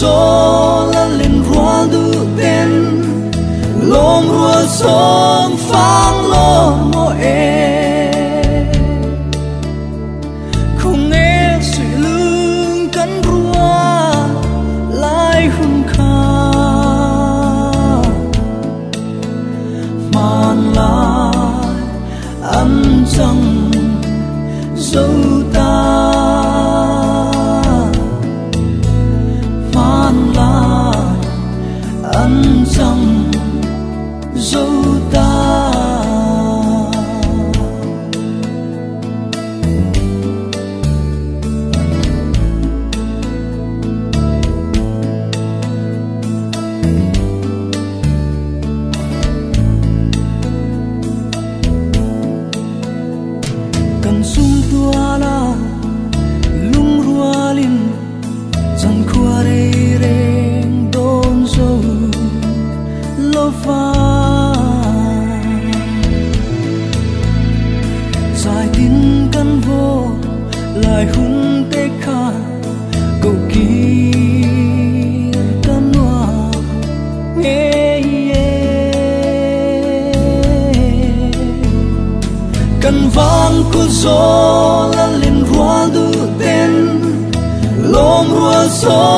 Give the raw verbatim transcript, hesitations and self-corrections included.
gió là lên rua du tên lom rua sông phang lo mô e không nghe suy lưng cắn rua lại hun kha man lại âm chẳng dấu ta man lại âm chẳng dấu ta cần sung tua la lung rua lim chẳng qua đây reng don dấu lo pha dài tin căn vô lại hung tê kha cầu kỳ căn hoa nghe căn vang của gió là lên rua du tên lom rua gió